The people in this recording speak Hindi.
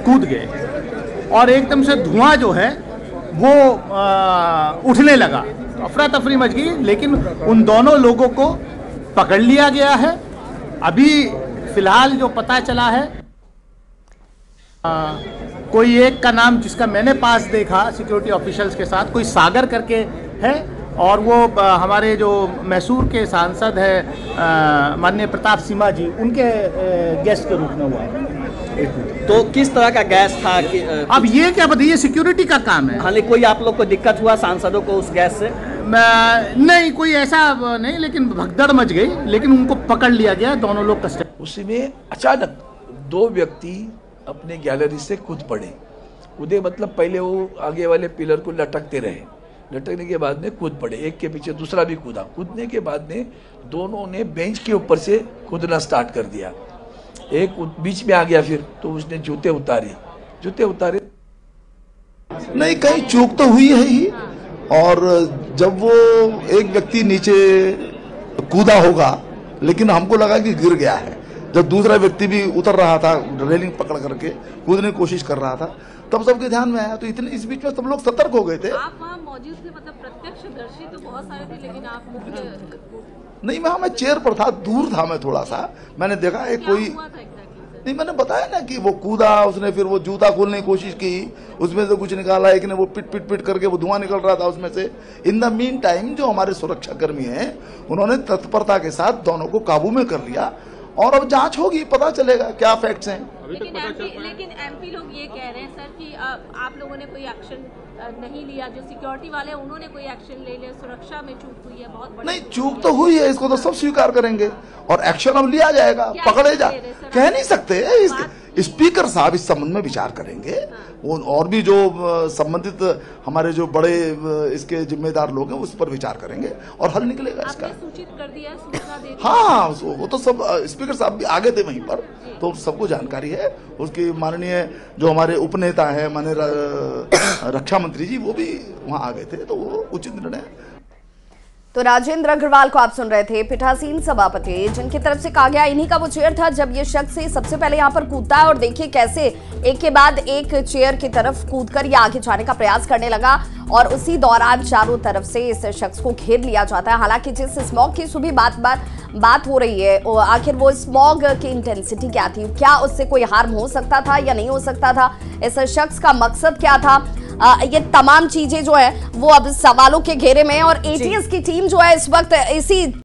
कूद गए और एकदम से धुआं जो है वो उठने लगा, अफरा तफरी मच गई। लेकिन उन दोनों लोगों को पकड़ लिया गया है। अभी फिलहाल जो पता चला है कोई एक का नाम जिसका मैंने पास देखा सिक्योरिटी ऑफिशियल्स के साथ, कोई सागर करके है और वो हमारे जो मैसूर के सांसद है माननीय प्रताप सिम्हा जी, उनके गेस्ट के रूप में हुआ है। तो किस तरह का गैस था कि अब ये क्या बताइए, सिक्योरिटी का काम है। हालांकि कोई आप लोग को दिक्कत हुआ सांसदों को उस गैस से? नहीं, कोई ऐसा नहीं, लेकिन भगदड़ मच गई, लेकिन उनको पकड़ लिया गया, दोनों लोग कस्टडी। उसी में अचानक दो व्यक्ति अपने गैलरी से कूद पड़े। कूदे मतलब पहले वो आगे वाले पिलर को लटकते रहे, लटकने के बाद में कूद पड़े, एक के पीछे दूसरा भी कूदा। कूदने के बाद में दोनों ने बेंच के ऊपर से कूदना स्टार्ट कर दिया। एक बीच में आ गया, फिर तो उसने जूते उतारे। नहीं, कहीं चूक तो हुई है ही। और जब वो एक व्यक्ति नीचे कूदा होगा, लेकिन हमको लगा कि गिर गया है। जब दूसरा व्यक्ति भी उतर रहा था, रेलिंग पकड़ करके कूदने की कोशिश कर रहा था, तब सबके ध्यान में आया। तो इतने इस बीच में सब लोग सतर्क हो गए थे। आप वहाँ मौजूद थे, मतलब प्रत्यक्षदर्शी तो बहुत सारे थे, लेकिन आप नहीं, मैं चेयर पर था, दूर था मैं थोड़ा सा। मैंने देखा एक कोई नहीं, मैंने बताया ना कि वो कूदा, उसने फिर वो जूता खोलने की कोशिश की, उसमें से कुछ निकाला, एक ने वो पिट करके वो धुआं निकल रहा था उसमें से। इन द मीन टाइम जो हमारे सुरक्षा कर्मी हैं, उन्होंने तत्परता के साथ दोनों को काबू में कर लिया और अब जांच होगी, पता चलेगा क्या फैक्ट्स हैं। लेकिन एमपी लोग ये कह रहे हैं सर कि आप लोगों ने कोई एक्शन नहीं लिया, जो सिक्योरिटी वाले उन्होंने कोई एक्शन ले लिया, सुरक्षा में चूक हुई है बहुत बड़ी। नहीं, चूक तो हुई है, इसको तो सब स्वीकार करेंगे और एक्शन अब लिया जाएगा, पकड़े जा। कह नहीं सकते, स्पीकर साहब इस संबंध में विचार करेंगे। वो और भी जो संबंधित हमारे जो बड़े इसके जिम्मेदार लोग हैं उस पर विचार करेंगे और हल निकलेगा इसका। सूचित कर दिया, सूचना दे दी। हाँ, वो तो सब स्पीकर साहब भी आगे थे वहीं पर, तो सबको जानकारी है। उसकी माननीय जो हमारे उपनेता है, माननीय रक्षा मंत्री जी, वो भी वहाँ आ गए थे, तो वो उचित निर्णय। तो राजेंद्र अग्रवाल को आप सुन रहे थे, पीठासीन सभापति, जिनकी तरफ से कहा गया इन्हीं का वो चेयर था जब ये शख्स सबसे पहले यहाँ पर कूदता है और देखिए कैसे एक के बाद एक चेयर की तरफ कूदकर ये आगे जाने का प्रयास करने लगा और उसी दौरान चारों तरफ से इस शख्स को घेर लिया जाता है। हालांकि जिस स्मॉग की सुबह बात हो रही है, आखिर वो स्मॉग की इंटेंसिटी क्या थी, क्या उससे कोई हार्म हो सकता था या नहीं हो सकता था, इस शख्स का मकसद क्या था, ये तमाम चीजें जो है वो अब सवालों के घेरे में। और एटीएस की टीम जो है इस वक्त इसी